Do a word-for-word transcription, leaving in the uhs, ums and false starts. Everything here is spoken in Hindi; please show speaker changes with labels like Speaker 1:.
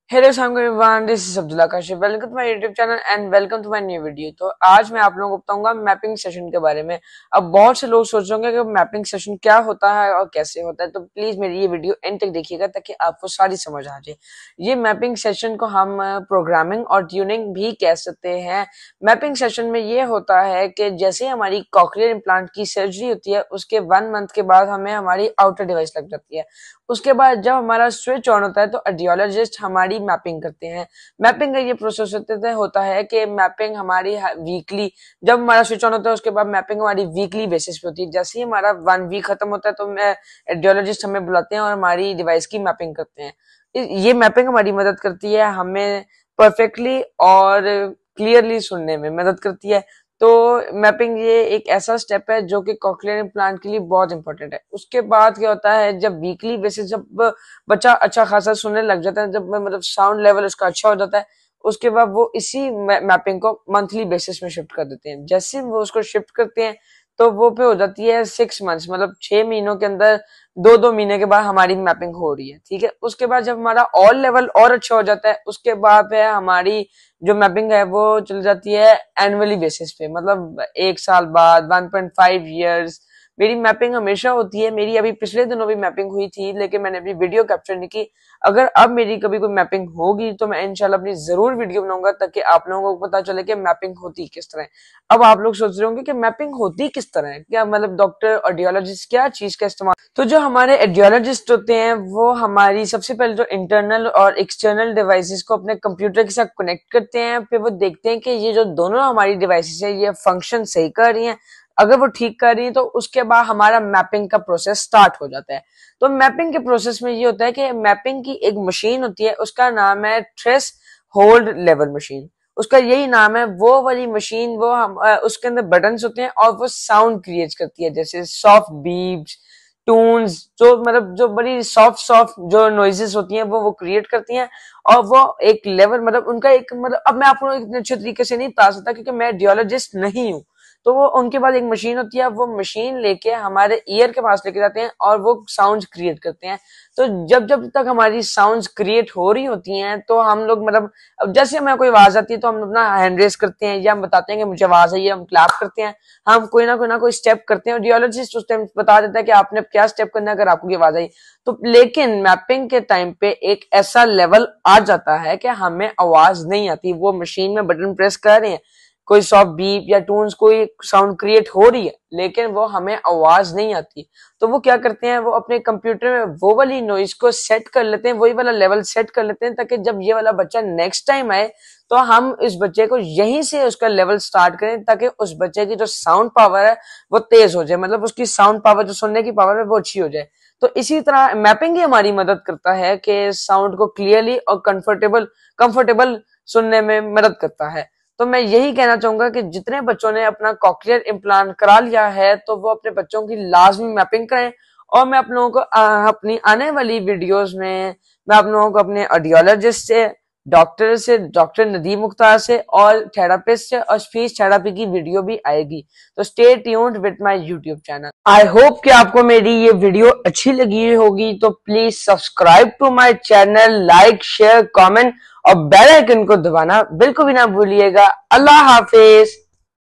Speaker 1: Hello everyone, this is Abdullah Kashif. Welcome to my YouTube channel and welcome to my new video. तो आज मैं आप लोगों को बताऊंगा मैपिंग सेशन के बारे में। अब बहुत से लोग सोच रहे होंगे कि मैपिंग सेशन क्या होता है और कैसे होता है, तो प्लीज मेरी ये वीडियो एंड तक देखिएगा ताकि आपको सारी समझ आ जाए। ये मैपिंग सेशन को हम प्रोग्रामिंग और ट्यूनिंग भी कह सकते हैं। मैपिंग सेशन में ये होता है कि जैसे हमारी कॉकलियर इम्प्लांट की सर्जरी होती है, उसके वन मंथ के बाद हमें हमारी आउटर डिवाइस लग जाती है। उसके बाद जब हमारा स्विच ऑन होता है तो ऑडियोलॉजिस्ट हमारी मैपिंग करते हैं। मैपिंग का ये प्रोसेस होता है कि मैपिंग हमारी वीकली, जब हमारा स्विच ऑन होता है उसके बाद मैपिंग हमारी वीकली बेसिस पे होती है। जैसे ही हमारा वन वीक खत्म होता है तो ऑडियोलॉजिस्ट हमें बुलाते हैं और हमारी डिवाइस की मैपिंग करते हैं। ये मैपिंग हमारी मदद करती है, हमें परफेक्टली और क्लियरली सुनने में मदद करती है। तो मैपिंग ये एक ऐसा स्टेप है जो कि कॉकलियर इम्प्लांट के लिए बहुत इंपॉर्टेंट है। उसके बाद क्या होता है, जब वीकली बेसिस जब बच्चा अच्छा खासा सुनने लग जाता है, जब मतलब साउंड लेवल उसका अच्छा हो जाता है, उसके बाद वो इसी मैपिंग को मंथली बेसिस में शिफ्ट कर देते हैं। जैसे वो उसको शिफ्ट करते हैं तो वो पे हो जाती है सिक्स मंथ्स, मतलब छह महीनों के अंदर दो दो महीने के बाद हमारी मैपिंग हो रही है। ठीक है, उसके बाद जब हमारा ऑल लेवल और अच्छा हो जाता है, उसके बाद है हमारी जो मैपिंग है वो चल जाती है एनुअली बेसिस पे, मतलब एक साल बाद वन पॉइंट फाइव इयर्स मेरी मैपिंग हमेशा होती है। मेरी अभी पिछले दिनों भी मैपिंग हुई थी, लेकिन मैंने अभी वीडियो कैप्चर नहीं की। अगर अब मेरी कभी कोई मैपिंग होगी तो मैं इंशाल्लाह अपनी जरूर वीडियो बनाऊंगा ताकि आप लोगों को पता चले कि मैपिंग होती किस तरह है। अब आप लोग सोच रहे होंगे कि मैपिंग होती किस तरह है, क्या मतलब डॉक्टर ऑडियोलॉजिस्ट क्या चीज का इस्तेमाल। तो जो हमारे ऑडियोलॉजिस्ट होते हैं वो हमारी सबसे पहले जो इंटरनल और एक्सटर्नल डिवाइसेस को अपने कंप्यूटर के साथ कनेक्ट करते हैं। फिर वो देखते हैं कि ये जो दोनों हमारी डिवाइसेस है ये फंक्शन सही कर रही हैं। अगर वो ठीक कर रही है तो उसके बाद हमारा मैपिंग का प्रोसेस स्टार्ट हो जाता है। तो मैपिंग के प्रोसेस में ये होता है कि मैपिंग की एक मशीन होती है, उसका नाम है थ्रेस होल्ड लेवल मशीन। उसका यही नाम है। वो वाली मशीन, वो हम उसके अंदर बटन्स होते हैं और वो साउंड क्रिएट करती है, जैसे सॉफ्ट बीप्स, टून्स, जो मतलब जो बड़ी सॉफ्ट सॉफ्ट जो नॉइजेस होती हैं वो वो क्रिएट करती हैं। और वो एक लेवल, मतलब उनका एक, मतलब अब मैं आपको इतने अच्छे तरीके से नहीं बता सकता क्योंकि मैं ऑडियोलॉजिस्ट नहीं हूँ। तो वो उनके पास एक मशीन होती है, वो मशीन लेके हमारे ईयर के पास लेके जाते हैं और वो साउंड क्रिएट करते हैं। तो जब जब तक हमारी साउंड्स क्रिएट हो रही होती हैं तो हम लोग, मतलब अब जैसे हमें कोई आवाज आती है तो हम अपना हैंड रेस करते हैं या हम बताते हैं कि मुझे आवाज आई है, हम क्लैप करते हैं, हम कोई ना कोई ना कोई स्टेप करते हैं। ऑडियोलॉजिस्ट उस टाइम बता देता है कि आपने क्या स्टेप करना है अगर आपको आवाज आई तो। लेकिन मैपिंग के टाइम पे एक ऐसा लेवल आ जाता है कि हमें आवाज नहीं आती, वो मशीन में बटन प्रेस कर रहे हैं, कोई सॉफ्ट बीप या टून्स, कोई साउंड क्रिएट हो रही है, लेकिन वो हमें आवाज नहीं आती। तो वो क्या करते हैं, वो अपने कंप्यूटर में वो वाली नॉइज को सेट कर लेते हैं, वही वाला लेवल सेट कर लेते हैं ताकि जब ये वाला बच्चा नेक्स्ट टाइम आए तो हम इस बच्चे को यहीं से उसका लेवल स्टार्ट करें ताकि उस बच्चे की जो साउंड पावर है वो तेज हो जाए, मतलब उसकी साउंड पावर, जो सुनने की पावर है वो अच्छी हो जाए। तो इसी तरह मैपिंग ही हमारी मदद करता है कि साउंड को क्लियरली और कंफर्टेबल कंफर्टेबल सुनने में मदद करता है। तो मैं यही कहना चाहूंगा कि जितने बच्चों ने अपना कॉकलियर इम्प्लांट करा लिया है तो वो अपने बच्चों की लाजमी मैपिंग करें। और मैं आप लोगों को आ, अपनी आने वाली वीडियोस में मैं आप लोगों को अपने ऑडियोलॉजिस्ट से, डॉक्टर से, डॉक्टर नदीम मुख्तार से और थेरापिस्ट से और स्पीच थेरापी की वीडियो भी आएगी। तो stay tuned with my YouTube channel. I hope कि आपको मेरी ये वीडियो अच्छी लगी होगी, तो please subscribe to my channel, like, share, comment और बेल आइकन को दबाना बिल्कुल भी ना भूलिएगा। अल्लाह हाफिज।